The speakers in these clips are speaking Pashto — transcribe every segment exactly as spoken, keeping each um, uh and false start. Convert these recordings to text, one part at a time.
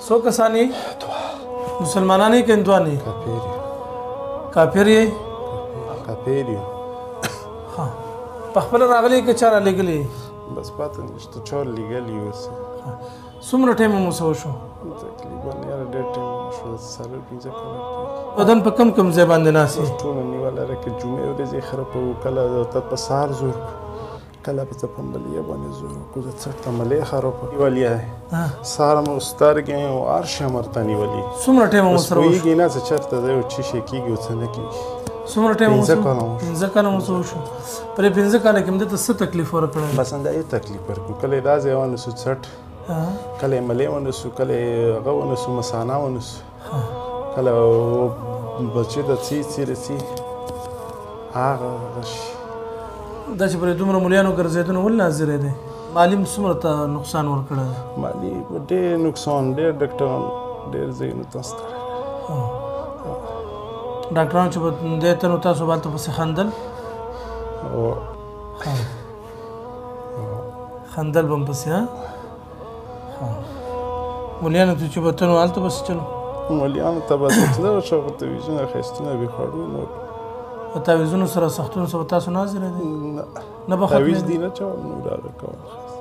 سو کسانی مسلمانانی که اندوانی کافر یې کافر یو ها په خپل راغلی که چا را لېږلی بس پاته نشته چا لېږلی اوس څومره ټایم مو څه وشو تقریبا یاره ډېر ټایم وشو څلور پنځه کاله بدن په کم کم ځای باندې ناست یې ټوله نیولی لکه جمعې ورځې خرابه وو کله ته په سهار زور کله به ته په ملیه باندې زور وکړو د څټ ته ملیه خرابه نیولې سهار مو سترګې او هر شی هم ورته نیولي څومره ټایم مو بس سره وشو پوهېږي نه چې چېرته دی او څه شی کېږي او څه نه کېږي څومره ټایم مو پنځه کاله مو پنځه کاله مو څه وشو په دې پنځه کاله کې هم دته څه تکلیف ورکړی بس همدا یې تکلیف ورکړو کله یې دا ځای ونیسو څټ کله یې ملې ونیسو کله یې هغه ونیسو مثانه ونیسو کله بچې ته څي څي رسي هغه هغه شي دا چې پرې دومره ملیانو ګرځېدنه ولې ناظرې دی مالي هم څومره ته نقصان ورکړی دی مالي ډېر نقصان ډېر ډاکټران ډېر ځایونو ته ستړی ډاکټرانو چې به دی ته نو تاسو به هلته پسې خندل خندل به هم پسې ها ملیانو ته چې به ته نو هلته پسې چلو ملیانو ته به تله شو په تلویزیون اخیستونه به خوړو نور په تعویضونو سره سختونو سره تاسو ناظره دی نه نه به تعویض دی نه چول نور هغه کول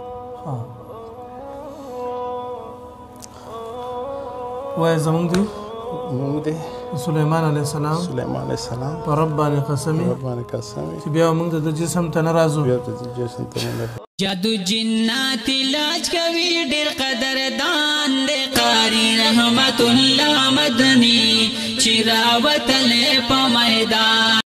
وایه زمونږ دی مونږ دی سلیمان علیه السلام سلیمان علیه السلام په رب باندې قسمي رب باندې قسمي چې بیا موږ د جسم ته نه راځو بیا د جسم ته نه جادو جنات علاج کوي ډېر قدردان دی قاری رحمت الله مدني چې راوتلې په میدان